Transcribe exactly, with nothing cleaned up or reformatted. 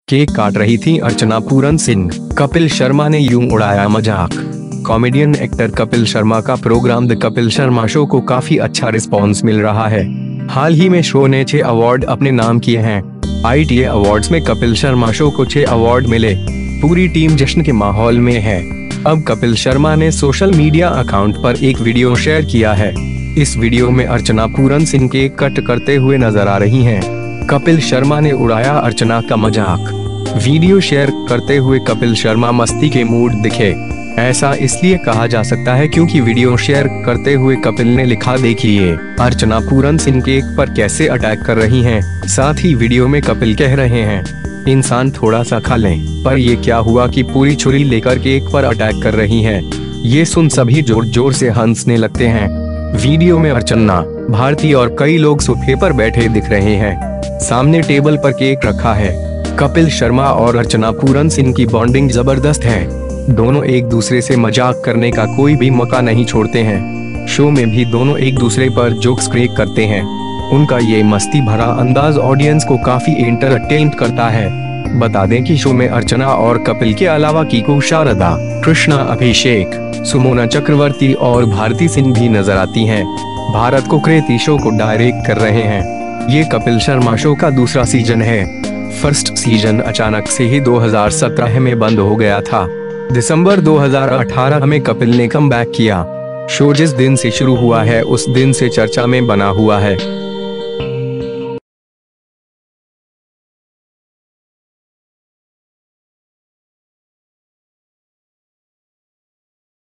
Cake काट रही थी अर्चना पूरन सिंह, कपिल शर्मा ने यूं उड़ाया मजाक। कॉमेडियन एक्टर कपिल शर्मा का programme the Kapil Sharma show को काफी अच्छा रिस्पॉन्स मिल रहा है। हाल ही में शो ने छह अवार्ड अपने नाम किए हैं। आई टी ए अवार्ड्स में कपिल शर्मा शो को छह अवार्ड मिले। पूरी टीम जश्न के माहौल में है। अब कपिल शर्मा ने सोशल मीडिया अकाउंट पर एक वीडियो शेयर किया है। इस वीडियो में अर्चना पूरन सिंह केक कट करते हुए नजर आ रही हैं। कपिल शर्मा ने उड़ाया अर्चना का मजाक। वीडियो शेयर करते हुए कपिल शर्मा मस्ती के मूड दिखे। ऐसा इसलिए कहा जा सकता है क्योंकि वीडियो शेयर करते हुए कपिल ने लिखा, देखिए अर्चना पूरन सिंह केक पर कैसे अटैक कर रही हैं। साथ ही वीडियो में कपिल कह रहे हैं, इंसान थोड़ा सा खा लें, पर ये क्या हुआ कि पूरी छुरी लेकर केक पर अटैक कर रही हैं। ये सुन सभी जोर जोर से हंसने लगते हैं। वीडियो में अर्चना, भारती और कई लोग सोफे पर बैठे दिख रहे हैं। सामने टेबल पर केक रखा है। कपिल शर्मा और अर्चना पूरन सिंह की बॉन्डिंग जबरदस्त है। दोनों एक दूसरे से मजाक करने का कोई भी मौका नहीं छोड़ते हैं। शो में भी दोनों एक दूसरे पर जोक्स क्रैक करते हैं। उनका ये मस्ती भरा अंदाज ऑडियंस को काफी एंटरटेन करता है। बता दें कि शो में अर्चना और कपिल के अलावा कीकू शारदा, कृष्णा अभिषेक, सुमोना चक्रवर्ती और भारती सिंह भी नजर आती हैं। भारत कोकरेती शो को डायरेक्ट कर रहे हैं। ये कपिल शर्मा शो का दूसरा सीजन है। फर्स्ट सीजन अचानक से ही दो हज़ार सत्रह में बंद हो गया था। दिसंबर दो हज़ार अठारह में कपिल ने कम बैक किया। शो जिस दिन से शुरू हुआ है उस दिन से चर्चा में बना हुआ है।